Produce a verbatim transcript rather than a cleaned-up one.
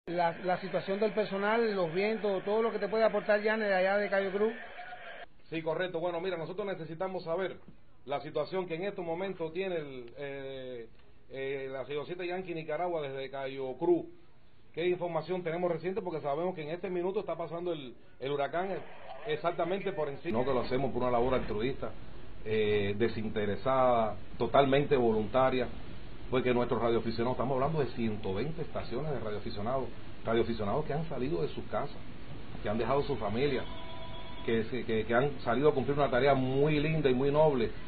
La, la situación del personal, los vientos, todo lo que te puede aportar Janet de allá de Cayo Cruz. Sí, correcto. Bueno, mira, nosotros necesitamos saber la situación que en estos momentos tiene el, eh, eh, la seiscientos siete Yankee Nicaragua desde Cayo Cruz. ¿Qué información tenemos reciente? Porque sabemos que en este minuto está pasando el, el huracán exactamente por encima. No, que lo hacemos por una labor altruista, eh, desinteresada, totalmente voluntaria, porque nuestros radioaficionados, estamos hablando de ciento veinte estaciones de radioaficionados, radioaficionados que han salido de sus casas, que han dejado su familia, que, que, que han salido a cumplir una tarea muy linda y muy noble